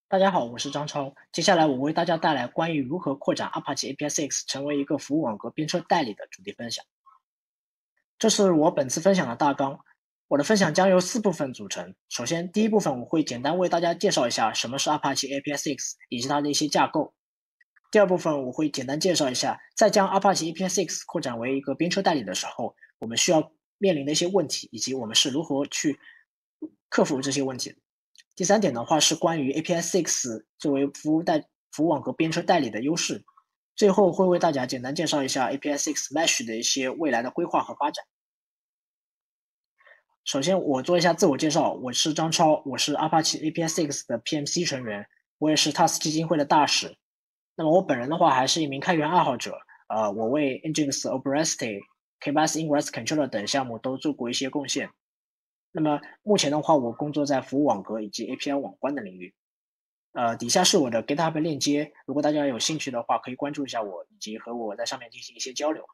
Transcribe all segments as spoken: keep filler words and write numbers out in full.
大家好，我是张超。接下来我为大家带来关于如何扩展 Apache A P I six 成为一个服务网格编车代理的主题分享。这是我本次分享的大纲。我的分享将由四部分组成。首先，第一部分我会简单为大家介绍一下什么是 Apache A P I six 以及它的一些架构。第二部分我会简单介绍一下，在将 Apache A P I six 扩展为一个编车代理的时候，我们需要面临的一些问题，以及我们是如何去克服这些问题的。第三点的话是关于 A P I six 作为服务代服务网格编车代理的优势。最后会为大家简单介绍一下 A P I six Mesh 的一些未来的规划和发展。首先，我做一下自我介绍，我是张超，我是 Apache A P I six 的 P M C 成员，我也是 T A S 基金会的大使。那么我本人的话还是一名开源爱好者，呃，我为 Nginx、OpenResty、K 八 s Ingress Controller 等项目都做过一些贡献。那么目前的话，我工作在服务网格以及 A P I 网关的领域。呃，底下是我的 GitHub 链接，如果大家有兴趣的话，可以关注一下我，以及和我在上面进行一些交流。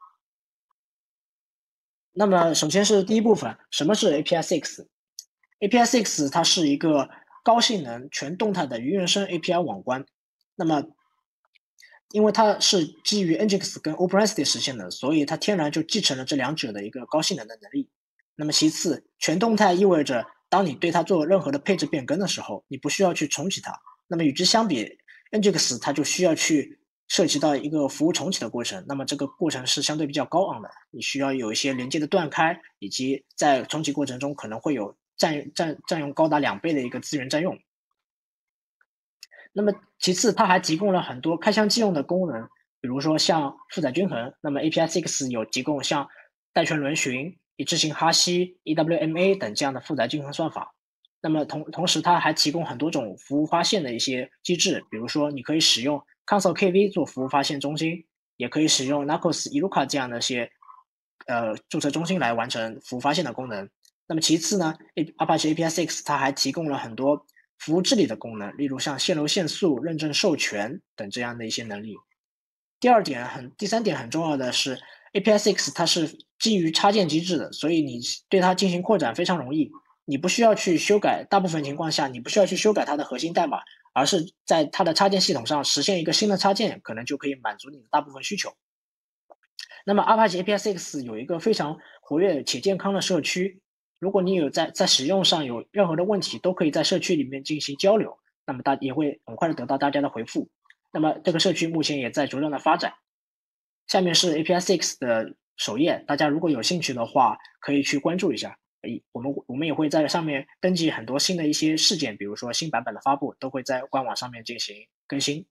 那么首先是第一部分，什么是 A P I six？A P I six 它是一个高性能全动态的云原生 A P I 网关。那么因为它是基于 Nginx 跟 OpenResty 实现的，所以它天然就继承了这两者的一个高性能的能力。那么其次，全动态意味着当你对它做任何的配置变更的时候，你不需要去重启它。那么与之相比 ，Nginx 它就需要去涉及到一个服务重启的过程，那么这个过程是相对比较高昂的，你需要有一些连接的断开，以及在重启过程中可能会有占占占用高达两倍的一个资源占用。那么其次，它还提供了很多开箱即用的功能，比如说像负载均衡，那么 A P I six 有提供像带权轮询、一致性哈希、E W M A 等这样的负载均衡算法。那么同同时，它还提供很多种服务发现的一些机制，比如说你可以使用 Console K V 做服务发现中心，也可以使用 Narcos Iruka 这样的一些呃注册中心来完成服务发现的功能。那么其次呢，Apache A P I six 它还提供了很多服务治理的功能，例如像限流限速、认证授权等这样的一些能力。第二点很，第三点很重要的是 A P I six 它是基于插件机制的，所以你对它进行扩展非常容易。你不需要去修改，大部分情况下你不需要去修改它的核心代码，而是在它的插件系统上实现一个新的插件，可能就可以满足你的大部分需求。那么 Apache A P I six 有一个非常活跃且健康的社区，如果你有在在使用上有任何的问题，都可以在社区里面进行交流，那么大也会很快的得到大家的回复。那么这个社区目前也在茁壮的发展。下面是 A P I six 的首页，大家如果有兴趣的话，可以去关注一下。诶，我们我们也会在上面登记很多新的一些事件，比如说新版本的发布，都会在官网上面进行更新。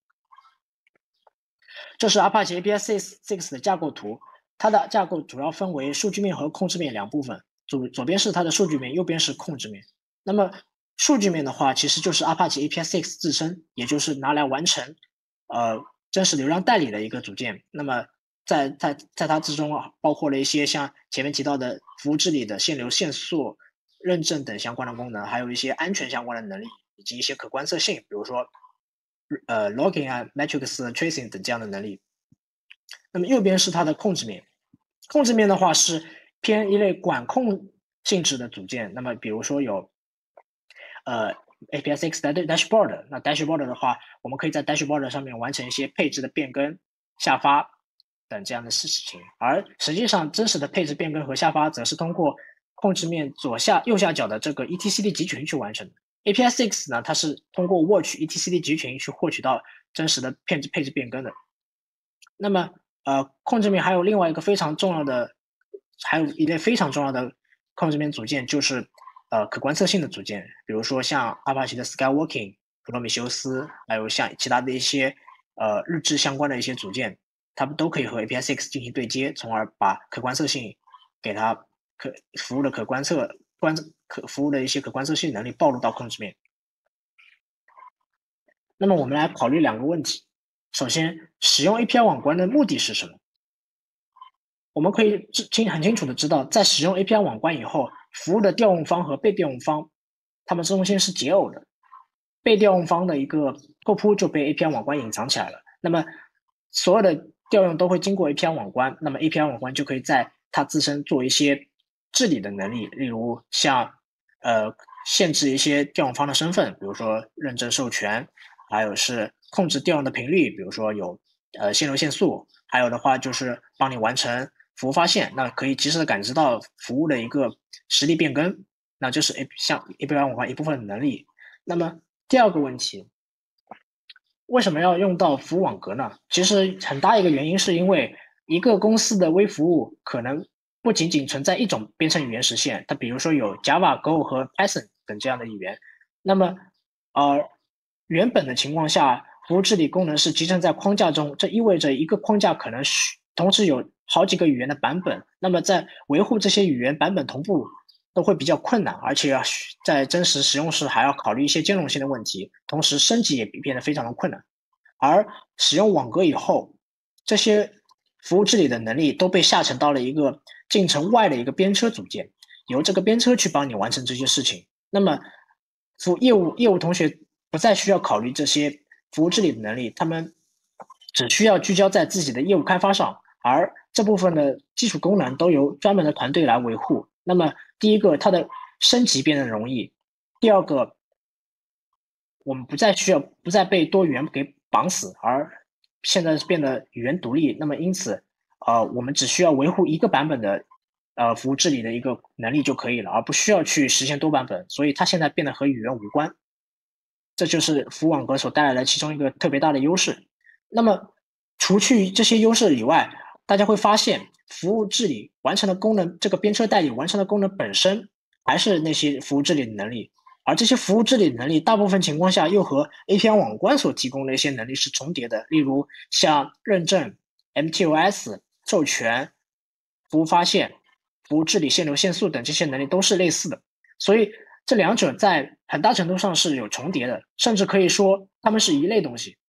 这是 Apache A P I six 的架构图，它的架构主要分为数据面和控制面两部分，左左边是它的数据面，右边是控制面。那么数据面的话，其实就是 Apache A P I six 自身，也就是拿来完成呃真实流量代理的一个组件。那么在在在它之中啊，包括了一些像前面提到的服务治理的限流、限速、认证等相关的功能，还有一些安全相关的能力，以及一些可观测性，比如说呃 logging 啊、metrics tracing 等这样的能力。那么右边是它的控制面，控制面的话是偏一类管控性质的组件。那么比如说有呃 A P I six 的 dashboard，那 dashboard 的话，我们可以在 dashboard 上面完成一些配置的变更、下发等这样的事情。而实际上真实的配置变更和下发，则是通过控制面左下右下角的这个 E T C D 集群去完成的。A P I six 呢，它是通过 watch E T C D 集群去获取到真实的配置配置变更的。那么呃，控制面还有另外一个非常重要的，还有一类非常重要的控制面组件，就是呃可观测性的组件，比如说像 Apache 的 Skywalking、普罗米修斯，还有像其他的一些呃日志相关的一些组件，它们都可以和 A P I six 进行对接，从而把可观测性给它可服务的可观测观可服务的一些可观测性能力暴露到控制面。那么我们来考虑两个问题。首先，使用 A P I 网关的目的是什么？我们可以清很清楚的知道，在使用 A P I 网关以后，服务的调用方和被调用方，它们中间是解耦的。被调用方的一个拓扑就被 A P I 网关隐藏起来了。那么所有的调用都会经过 A P I 网关，那么 A P I 网关就可以在它自身做一些治理的能力，例如像呃限制一些调用方的身份，比如说认证授权， 还有是控制调用的频率，比如说有呃限流限速，还有的话就是帮你完成服务发现，那可以及时的感知到服务的一个实力变更，那这是 A 像 A P I 网关一部分的能力。那么第二个问题，为什么要用到服务网格呢？其实很大一个原因是因为一个公司的微服务可能不仅仅存在一种编程语言实现，它比如说有 Java、Go 和 Python 等这样的语言。那么，呃，原本的情况下，服务治理功能是集成在框架中，这意味着一个框架可能需同时有好几个语言的版本。那么在维护这些语言版本同步都会比较困难，而且要在真实使用时还要考虑一些兼容性的问题，同时升级也变得非常的困难。而使用网格以后，这些服务治理的能力都被下沉到了一个进程外的一个编车组件，由这个编车去帮你完成这些事情。那么，服业务业务同学不再需要考虑这些服务治理的能力，他们只需要聚焦在自己的业务开发上，而这部分的基础功能都由专门的团队来维护。那么，第一个，它的升级变得容易；第二个，我们不再需要不再被多语言给绑死，而现在是变得语言独立。那么因此，呃，我们只需要维护一个版本的呃服务治理的一个能力就可以了，而不需要去实现多版本。所以它现在变得和语言无关，这就是服务网格所带来的其中一个特别大的优势。那么除去这些优势以外，大家会发现服务治理完成的功能，这个编车代理完成的功能本身还是那些服务治理的能力。而这些服务治理能力，大部分情况下又和 A P I 网关所提供的一些能力是重叠的，例如像认证、M T O S、授权、服务发现、服务治理限流限速等这些能力都是类似的，所以这两者在很大程度上是有重叠的，甚至可以说它们是一类东西。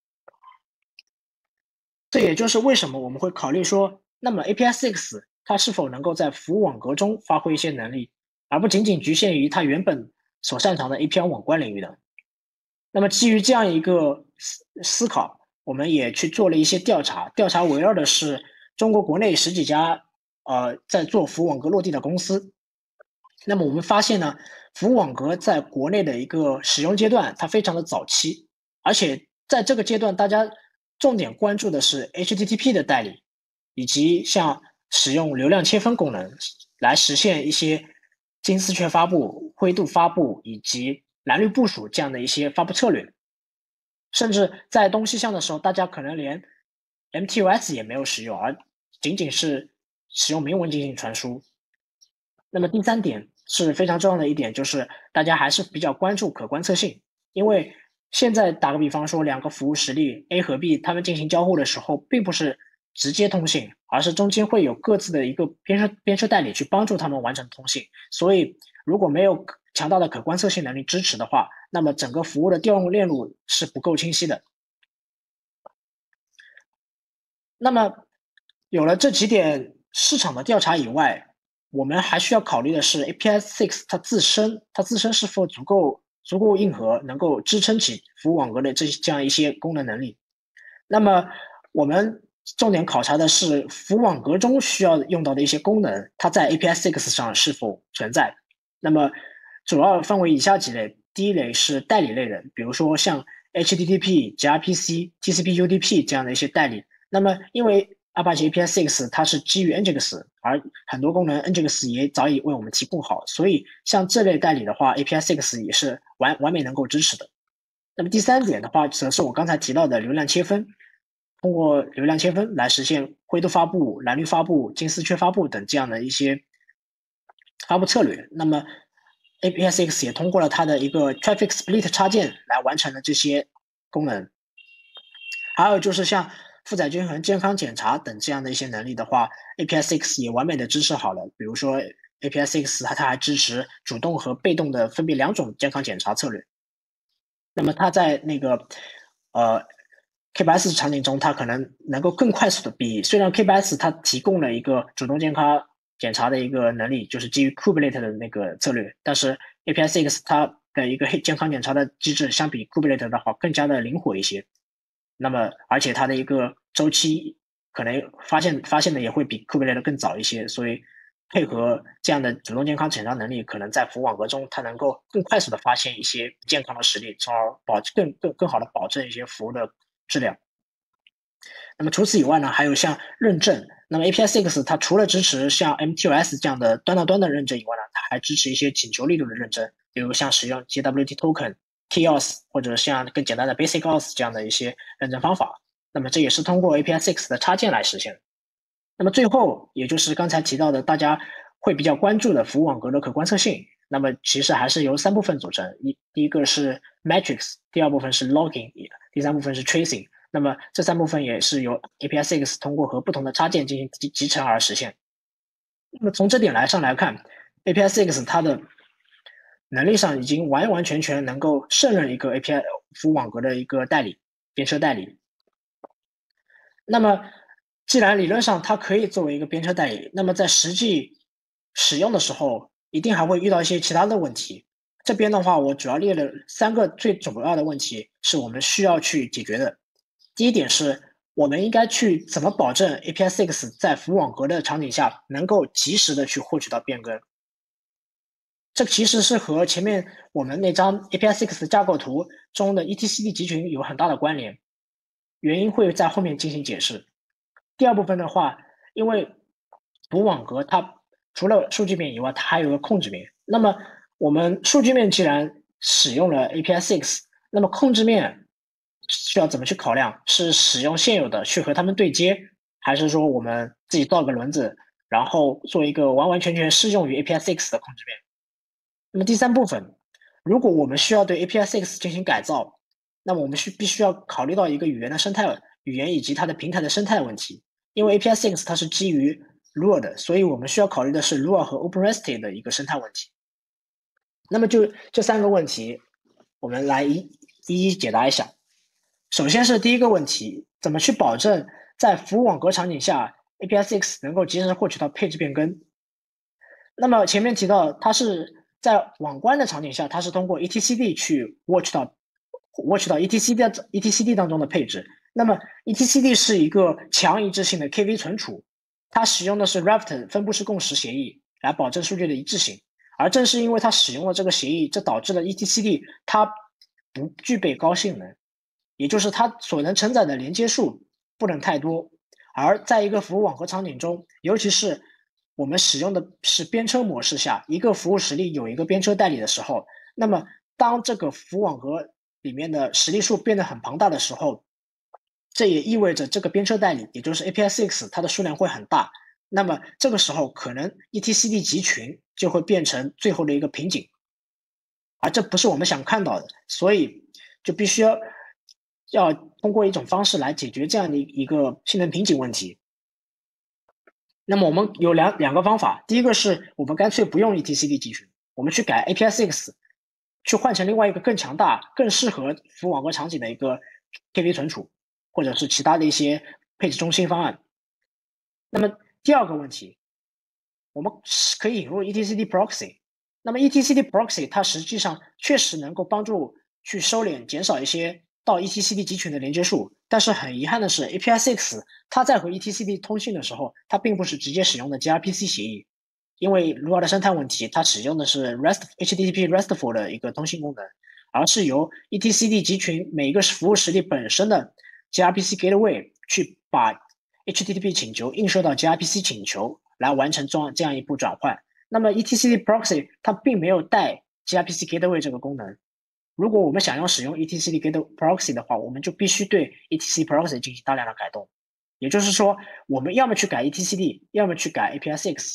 这也就是为什么我们会考虑说，那么 A P I six 它是否能够在服务网格中发挥一些能力，而不仅仅局限于它原本所擅长的 A P I 网关领域的。那么基于这样一个思思考，我们也去做了一些调查，调查围绕的是中国国内十几家呃在做服务网格落地的公司。那么我们发现呢，服务网格在国内的一个使用阶段，它非常的早期，而且在这个阶段，大家重点关注的是 H T T P 的代理，以及像使用流量切分功能来实现一些金丝雀发布、灰度发布以及蓝绿部署这样的一些发布策略。甚至在东西向的时候，大家可能连 M T O S 也没有使用，而仅仅是使用明文进行传输。那么第三点是非常重要的一点，就是大家还是比较关注可观测性，因为现在打个比方说，两个服务实例 A 和 B，他们进行交互的时候，并不是直接通信，而是中间会有各自的一个编车编车代理去帮助他们完成通信。所以如果没有强大的可观测性能力支持的话，那么整个服务的调用链路是不够清晰的。那么有了这几点市场的调查以外，我们还需要考虑的是 A P I six 它自身，它自身是否足够足够硬核，能够支撑起服务网格的这这样一些功能能力。那么我们重点考察的是服务网格中需要用到的一些功能，它在 A P I six 上是否存在。那么主要分为以下几类，第一类是代理类的，比如说像 H T T P、G R P C、T C P U D P 这样的一些代理。那么因为 Apache A P I six 它是基于 Nginx， 而很多功能 Nginx 也早已为我们提供好，所以像这类代理的话 ，A P I six 也是完完美能够支持的。那么第三点的话，则是我刚才提到的流量切分，通过流量切分来实现灰度发布、蓝绿发布、金丝雀发布等这样的一些发布策略。那么 A P I six 也通过了它的一个 Traffic Split 插件来完成了这些功能。还有就是像负载均衡、健康检查等这样的一些能力的话 ，A P I six 也完美的支持好了。比如说 A P I six 它它还支持主动和被动的分别两种健康检查策略。那么它在那个呃 K 八 S 场景中，它可能能够更快速的比虽然 K 八 S 它提供了一个主动健康检查的一个能力，就是基于 Kubernetes 的那个策略，但是 A P I six 它的一个健康检查的机制相比 Kubernetes 的话更加的灵活一些。那么而且它的一个周期可能发现发现的也会比 Kubernetes 更早一些，所以配合这样的主动健康检查能力，可能在服务网格中，它能够更快速的发现一些不健康的实例，从而保更更更好的保证一些服务的质量。那么除此以外呢，还有像认证。那么 A P I six 它除了支持像 M T O S 这样的端到端的认证以外呢，它还支持一些请求力度的认证，比如像使用 J W T token、T O S 或者像更简单的 Basic O S 这样的一些认证方法。那么这也是通过 A P I six 的插件来实现。那么最后，也就是刚才提到的大家会比较关注的服务网格的可观测性，那么其实还是由三部分组成，一第一个是 metrics， 第二部分是 logging， 第三部分是 tracing。那么这三部分也是由 A P I six 通过和不同的插件进行集集成而实现。那么从这点来上来看 ，A P I six 它的能力上已经完完全全能够胜任一个 A P I 服务网格的一个代理，编车代理。那么既然理论上它可以作为一个编车代理，那么在实际使用的时候，一定还会遇到一些其他的问题。这边的话，我主要列了三个最主要的问题，是我们需要去解决的。第一点是，我们应该去怎么保证 A P I six 在服务网格的场景下能够及时的去获取到变更。这其实是和前面我们那张 A P I six 架构图中的 E T C D 集群有很大的关联，原因会在后面进行解释。第二部分的话，因为服务网格它除了数据面以外，它还有个控制面。那么我们数据面既然使用了 A P I six， 那么控制面需要怎么去考量？是使用现有的去和它们对接，还是说我们自己造个轮子，然后做一个完完全全适用于 A P I six 的控制面？那么第三部分，如果我们需要对 A P I six 进行改造，那么我们需必须要考虑到一个语言的生态、语言以及它的平台的生态问题。因为 A P I six 它是基于 Lua 的，所以我们需要考虑的是 Lua 和 OpenResty 的一个生态问题。那么就这三个问题，我们来一一一解答一下。首先是第一个问题，怎么去保证在服务网格场景下 A P I six 能够及时获取到配置变更？那么前面提到，它是在网关的场景下，它是通过 E T C D 去 watch 到 watch 到 E T C D E T C D 当中的配置。那么 E T C D 是一个强一致性的 K V 存储，它使用的是 Raft 分布式共识协议来保证数据的一致性。而正是因为它使用了这个协议，这导致了 E T C D 它不具备高性能，也就是它所能承载的连接数不能太多。而在一个服务网格场景中，尤其是我们使用的是编车模式下，一个服务实例有一个编车代理的时候，那么当这个服务网格里面的实例数变得很庞大的时候，这也意味着这个编车代理，也就是 A P I six 它的数量会很大。那么这个时候可能 E T C D 集群就会变成最后的一个瓶颈，而这不是我们想看到的，所以就必须要要通过一种方式来解决这样的一个性能瓶颈问题。那么我们有两两个方法，第一个是我们干脆不用 E T C D 集群，我们去改 A P I six， 去换成另外一个更强大、更适合服务网格场景的一个 K V 存储，或者是其他的一些配置中心方案。那么第二个问题，我们可以引入 E T C D proxy。那么 E T C D proxy 它实际上确实能够帮助去收敛、减少一些到 E T C D 集群的连接数，但是很遗憾的是 ，A P I six 它在和 E T C D 通信的时候，它并不是直接使用的 gRPC 协议，因为 Lua 的生态问题，它使用的是 REST H T T P RESTful 的一个通信功能，而是由 E T C D 集群每一个服务实例本身的 gRPC gateway 去把 H T T P 请求映射到 gRPC 请求，来完成这样这样一步转换。那么 E T C D proxy 它并没有带 gRPC gateway 这个功能。如果我们想要使用 E T C D gateway proxy 的话，我们就必须对 E T C D proxy 进行大量的改动。也就是说，我们要么去改 E T C D， 要么去改 A P I six。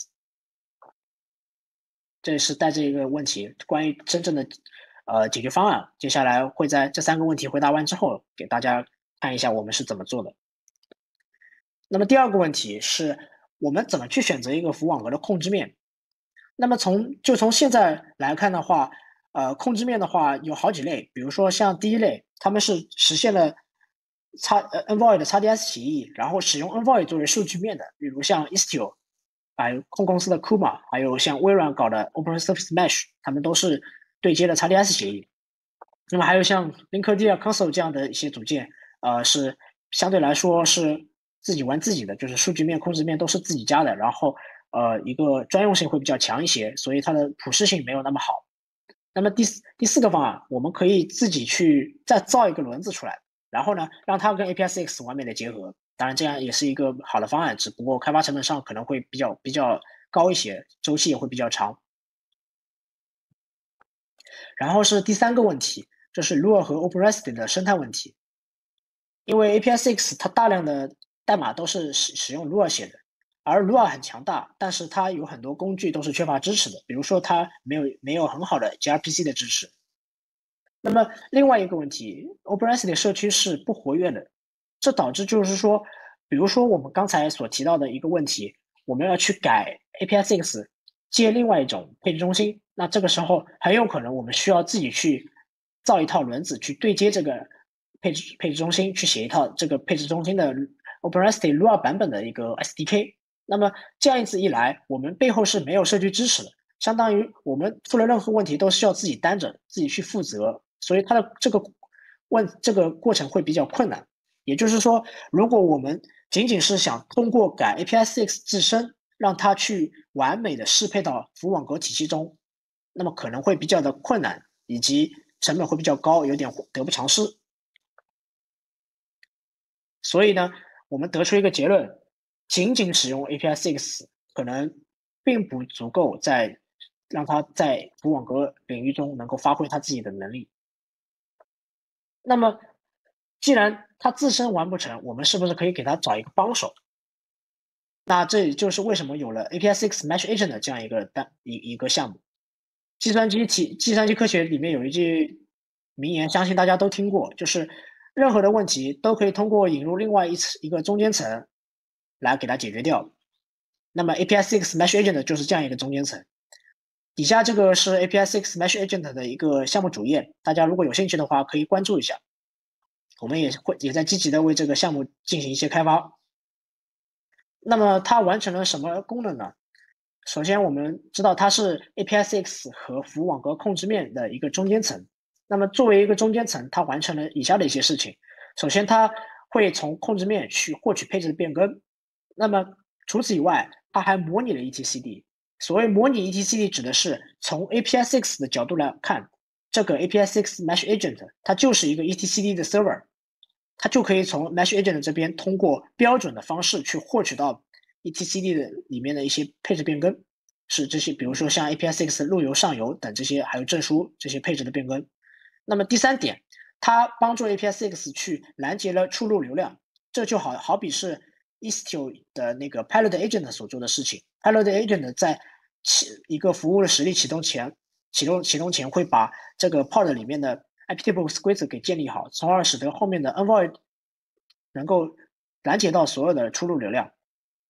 这是带着一个问题，关于真正的呃解决方案。接下来会在这三个问题回答完之后，给大家看一下我们是怎么做的。那么第二个问题是我们怎么去选择一个服务网格的控制面？那么从就从现在来看的话，呃，控制面的话有好几类，比如说像第一类，他们是实现了x 呃 Envoy 的 X D S 协议，然后使用 Envoy 作为数据面的，比如像 Istio， 还有控公司的 Kuma， 还有像微软搞的 OpenResty Mesh， 他们都是对接的 X D S 协议。那么还有像 Linkerd Console 这样的一些组件，呃，是相对来说是自己玩自己的，就是数据面、控制面都是自己家的，然后呃一个专用性会比较强一些，所以它的普适性没有那么好。那么第四第四个方案，我们可以自己去再造一个轮子出来，然后呢，让它跟 A P I six 完美的结合。当然，这样也是一个好的方案，只不过开发成本上可能会比较比较高一些，周期也会比较长。然后是第三个问题，就是 Lua 和 OpenResty 的生态问题。因为 A P I six 它大量的代码都是使使用 Lua 写的，而 Lua 很强大，但是它有很多工具都是缺乏支持的，比如说它没有没有很好的 G R P C 的支持。那么另外一个问题，OpenResty 社区是不活跃的，这导致就是说，比如说我们刚才所提到的一个问题，我们要去改 A P I six 接另外一种配置中心，那这个时候很有可能我们需要自己去造一套轮子去对接这个配置配置中心，去写一套这个配置中心的 OpenResty Lua 版本的一个 S D K。那么这样子一来，我们背后是没有社区支持的，相当于我们出了任何问题都需要自己担着，自己去负责，所以它的这个问这个过程会比较困难。也就是说，如果我们仅仅是想通过改 A P I six 自身，让它去完美的适配到服务网格体系中，那么可能会比较的困难，以及成本会比较高，有点得不偿失。所以呢，我们得出一个结论：仅仅使用 A P I six 可能并不足够在让它在服务网格领域中能够发挥它自己的能力。那么，既然它自身完不成，我们是不是可以给它找一个帮手？那这也就是为什么有了 A P I six-mesh-agent 的这样一个单一一个项目。计算机体计算机科学里面有一句名言，相信大家都听过，就是任何的问题都可以通过引入另外一层一个中间层来给它解决掉。那么 A P I six-mesh-agent 就是这样一个中间层。底下这个是 A P I six-mesh-agent 的一个项目主页，大家如果有兴趣的话可以关注一下。我们也会也在积极的为这个项目进行一些开发。那么它完成了什么功能呢？首先，我们知道它是 A P I six 和服务网格控制面的一个中间层。那么作为一个中间层，它完成了以下的一些事情。首先，它会从控制面去获取配置的变更。那么除此以外，它还模拟了 E T C D。所谓模拟 E T C D 指的是从 A P I six 的角度来看，这个 A P I six-mesh-agent 它就是一个 E T C D 的 server。它就可以从 mesh-agent 这边通过标准的方式去获取到 E T C D 的里面的一些配置变更，是这些，比如说像 A P I six 路由上游等这些，还有证书这些配置的变更。那么第三点，它帮助 A P I six 去拦截了出入流量，这就好好比是 Istio 的那个 Pilot Agent 所做的事情。Pilot Agent 在启一个服务的实例启动前，启动启动前会把这个 pod 里面的I P tables 规则给建立好，从而使得后面的 envoy 能够拦截到所有的出入流量。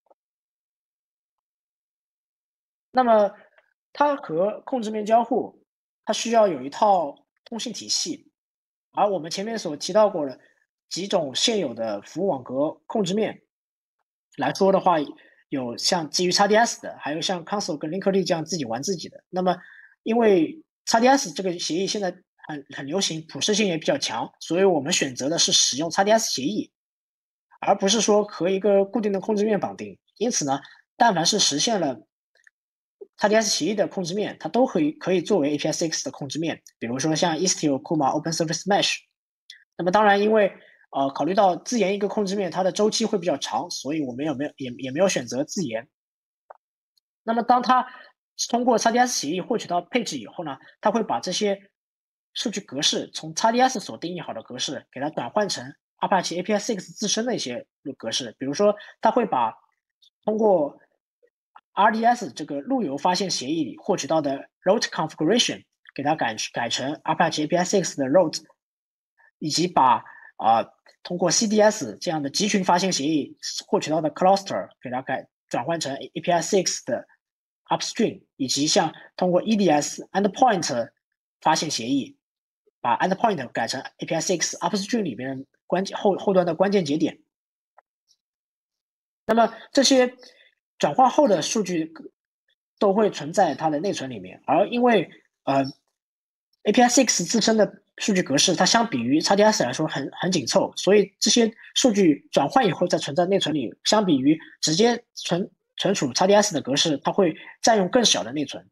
那么它和控制面交互，它需要有一套通信体系，而我们前面所提到过的几种现有的服务网格控制面来说的话，有像基于 X D S 的，还有像 console 跟 linkerd 这样自己玩自己的。那么因为 X D S 这个协议现在很很流行，普适性也比较强，所以我们选择的是使用 X D S 协议，而不是说和一个固定的控制面绑定。因此呢，但凡是实现了 X D S 协议的控制面，它都可以可以作为 A P I six 的控制面，比如说像 Istio、Kuma、Open Service Mesh。那么当然，因为呃考虑到自研一个控制面，它的周期会比较长，所以我们也没有也也没有选择自研。那么当它通过 X D S 协议获取到配置以后呢，它会把这些数据格式从 X D S 所定义好的格式，给它转换成 Apache A P I six 自身的一些格式。比如说，它会把通过 R D S 这个路由发现协议里获取到的 route configuration 给它改改成 Apache A P I six 的 route， 以及把啊、呃、通过 C D S 这样的集群发现协议获取到的 cluster 给它改转换成 A P I six 的 upstream， 以及像通过 E D S endpoint 发现协议，把 endpoint 改成 A P I six upstream 里面关键后后端的关键节点。那么这些转化后的数据都会存在它的内存里面，而因为呃 A P I six 自身的数据格式，它相比于 X D S 来说很很紧凑，所以这些数据转换以后再存在内存里，相比于直接存存储 X D S 的格式，它会占用更小的内存。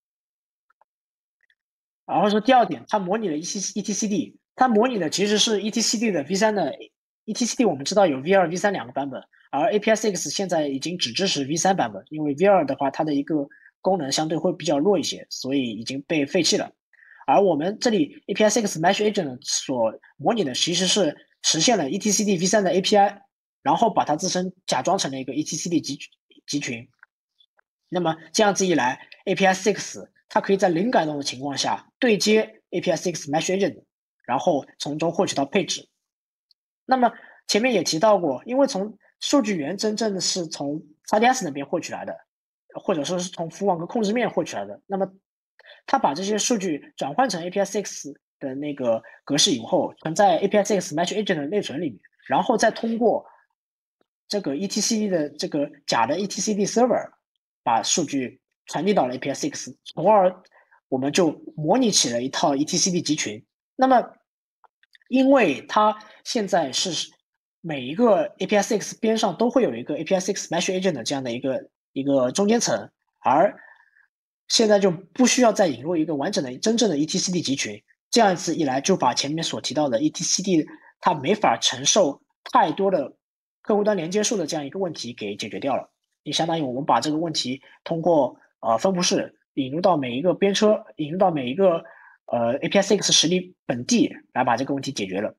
然后是第二点，它模拟了 E T C D， 它模拟的其实是 E T C D 的 V 三的 E T C D， 我们知道有 V 二、V 三两个版本，而 A P I S X 现在已经只支持 V 三版本，因为 V 二的话它的一个功能相对会比较弱一些，所以已经被废弃了。而我们这里 A P I S X Mesh-agent 所模拟的其实是实现了 E T C D V 三的 A P I， 然后把它自身假装成了一个 E T C D 集集群。那么这样子一来 ，A P I S X 它可以在零改动的情况下对接 A P I S X Mesh-agent， 然后从中获取到配置。那么前面也提到过，因为从数据源真正的是从 X D S 那边获取来的，或者说是从服务网格控制面获取来的，那么它把这些数据转换成 A P I S X 的那个格式以后，存在 A P I S X Mesh-agent 的内存里面，然后再通过这个 E T C D 的这个假的 E T C D server 把数据传递到了 A P I S X， 从而我们就模拟起了一套 E T C D 集群。那么因为它现在是每一个 A P I S X 边上都会有一个 A P I S X Mesh-agent 的这样的一个一个中间层，而现在就不需要再引入一个完整的真正的 E T C D 集群，这样子一来就把前面所提到的 E T C D 它没法承受太多的客户端连接数的这样一个问题给解决掉了。也相当于我们把这个问题通过呃分布式引入到每一个编车，引入到每一个呃 A P I S X 实例本地来把这个问题解决了。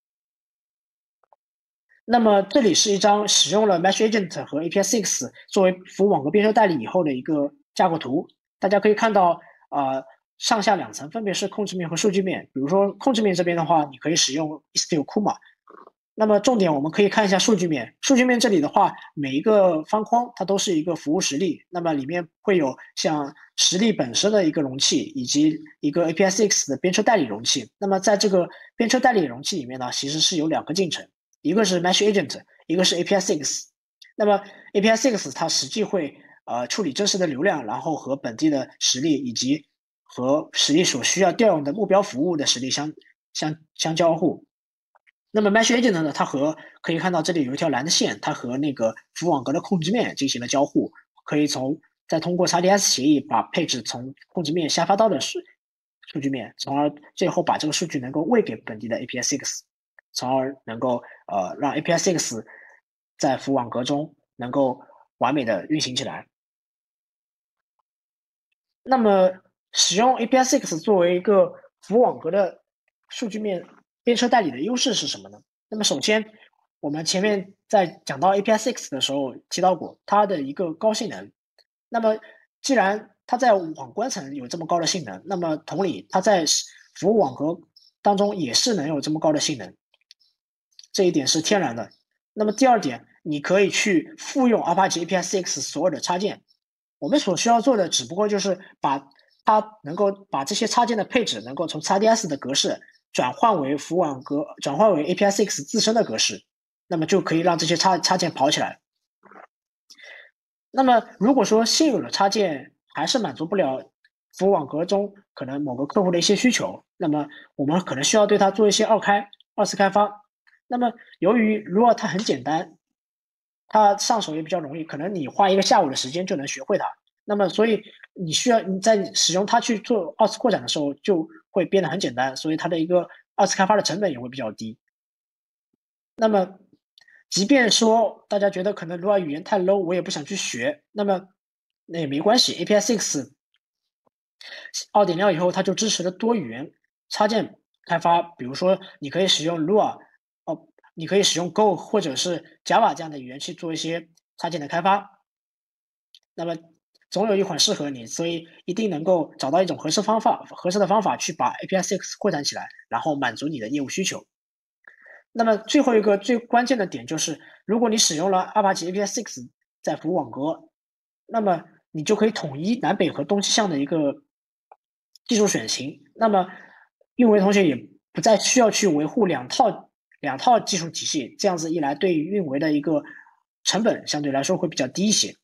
那么这里是一张使用了 Mesh-agent 和 A P I S X 作为服务网格编车代理以后的一个架构图。大家可以看到，呃，上下两层分别是控制面和数据面。比如说控制面这边的话，你可以使用 Istio Kuma。那么重点我们可以看一下数据面。数据面这里的话，每一个方框它都是一个服务实例，那么里面会有像实例本身的一个容器，以及一个 A P I S X 的编车代理容器。那么在这个编车代理容器里面呢，其实是有两个进程，一个是 Mesh-agent， 一个是 A P I S X。那么 A P I S X 它实际会呃处理真实的流量，然后和本地的实例以及和实例所需要调用的目标服务的实例相相相交互。那么 Mesh-agent 呢，它和可以看到这里有一条蓝的线，它和那个服务网格的控制面进行了交互，可以从再通过 X D S 协议把配置从控制面下发到的数数据面，从而最后把这个数据能够喂给本地的 A P I S X， 从而能够呃让 A P I S X 在服务网格中能够完美的运行起来。那么使用 A P I S X 作为一个服务网格的数据面编车代理的优势是什么呢？那么首先，我们前面在讲到 A P I S X 的时候提到过它的一个高性能。那么既然它在网关层有这么高的性能，那么同理，它在服务网格当中也是能有这么高的性能，这一点是天然的。那么第二点，你可以去复用 Apache A P I S X 所有的插件。我们所需要做的只不过就是把它能够把这些插件的配置能够从 X D S 的格式转换为服务网格，转换为 A P I S X 自身的格式，那么就可以让这些插插件跑起来。那么如果说现有的插件还是满足不了服务网格中可能某个客户的一些需求，那么我们可能需要对它做一些二开二次开发。那么由于如果它很简单，它上手也比较容易，可能你花一个下午的时间就能学会它。那么所以你需要你在使用它去做二次扩展的时候就会变得很简单，所以它的一个二次开发的成本也会比较低。那么即便说大家觉得可能 Lua 语言太 low， 我也不想去学，那么那也没关系 ，A P I S X 二点零 以后它就支持了多语言插件开发，比如说你可以使用 Lua， 哦，你可以使用 Go 或者是 Java 这样的语言去做一些插件的开发。那么总有一款适合你，所以一定能够找到一种合适方法、合适的方法去把 A P I S X 扩展起来，然后满足你的业务需求。那么最后一个最关键的点就是，如果你使用了 Apache A P I S X 在服务网格，那么你就可以统一南北和东西向的一个技术选型。那么运维同学也不再需要去维护两套两套技术体系，这样子一来，对于运维的一个成本相对来说会比较低一些。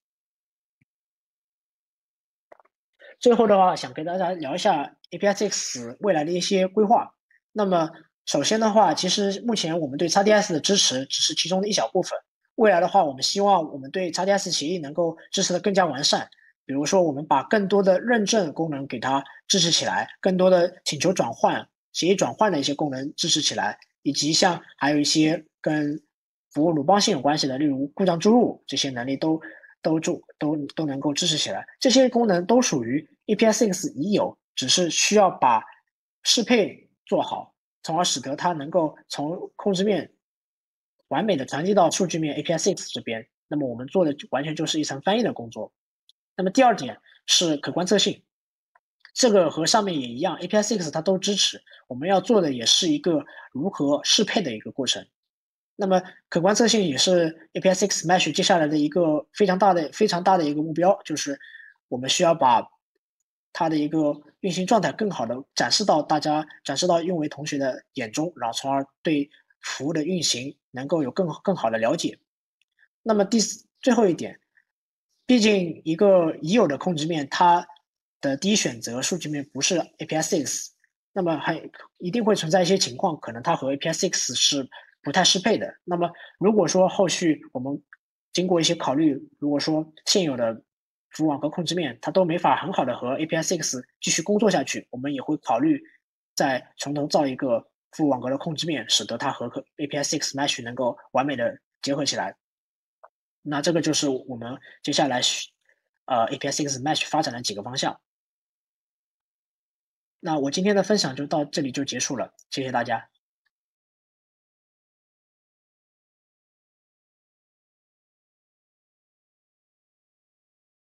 最后的话，想跟大家聊一下 A P I S X 未来的一些规划。那么首先的话，其实目前我们对 X D S 的支持只是其中的一小部分， 未来的话，我们希望我们对 X D S 协议能够支持的更加完善。比如说，我们把更多的认证功能给它支持起来，更多的请求转换、协议转换的一些功能支持起来，以及像还有一些跟服务鲁棒性有关系的，例如故障注入这些能力都都注都都能够支持起来。这些功能都属于 A P I six 已有，只是需要把适配做好，从而使得它能够从控制面完美的传递到数据面 A P I six 这边。那么我们做的完全就是一层翻译的工作。那么第二点是可观测性，这个和上面也一样 ，A P I six 它都支持。我们要做的也是一个如何适配的一个过程。那么可观测性也是 A P I six Mesh 接下来的一个非常大的、非常大的一个目标，就是我们需要把它的一个运行状态更好的展示到大家、展示到用维同学的眼中，然后从而对服务的运行能够有更更好的了解。那么第四最后一点，毕竟一个已有的控制面，它的第一选择数据面不是 A P I six，那么还一定会存在一些情况，可能它和 A P I six 是不太适配的。那么如果说后续我们经过一些考虑，如果说现有的主网和控制面它都没法很好的和 A P I six 继续工作下去，我们也会考虑再从头造一个副网格的控制面，使得它和 A P I six Mesh 能够完美的结合起来。那这个就是我们接下来呃 A P I six Mesh 发展的几个方向。那我今天的分享就到这里就结束了，谢谢大家。